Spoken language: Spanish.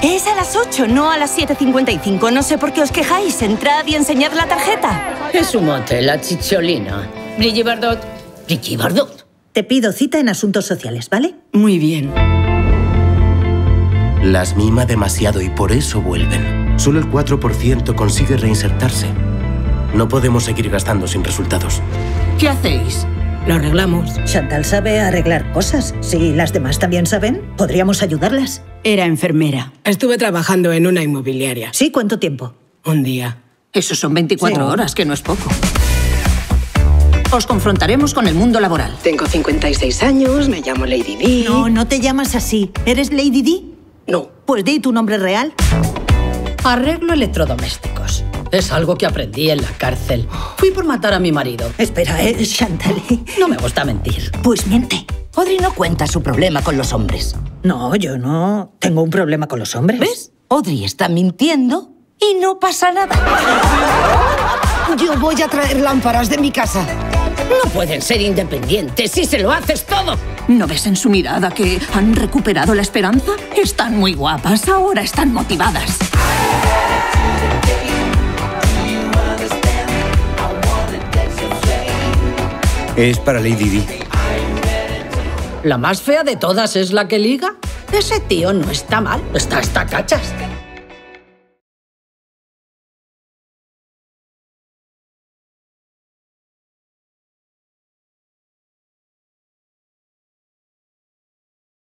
Es a las 8, no a las 7:55. No sé por qué os quejáis. Entrad y enseñad la tarjeta. Es su mote, la chicholina. Brigitte Bardot. Brigitte Bardot. Te pido cita en asuntos sociales, ¿vale? Muy bien. Las mima demasiado y por eso vuelven. Solo el 4% consigue reinsertarse. No podemos seguir gastando sin resultados. ¿Qué hacéis? Lo arreglamos. Chantal sabe arreglar cosas. Si las demás también saben, podríamos ayudarlas. Era enfermera. Estuve trabajando en una inmobiliaria. ¿Sí? ¿Cuánto tiempo? Un día. Eso son 24 horas, que no es poco. Os confrontaremos con el mundo laboral. Tengo 56 años, me llamo Lady Di. No, no te llamas así. ¿Eres Lady Di? No. Pues di tu nombre real. Arreglo electrodomésticos. Es algo que aprendí en la cárcel. Fui por matar a mi marido. Espera, Chantal. No me gusta mentir. Pues miente. Audrey no cuenta su problema con los hombres. No, yo no tengo un problema con los hombres. ¿Ves? Audrey está mintiendo y no pasa nada. Yo voy a traer lámparas de mi casa. No pueden ser independientes si se lo haces todo. ¿No ves en su mirada que han recuperado la esperanza? Están muy guapas, ahora están motivadas. Es para Lady Di. ¿La más fea de todas es la que liga? Ese tío no está mal, está hasta cachas.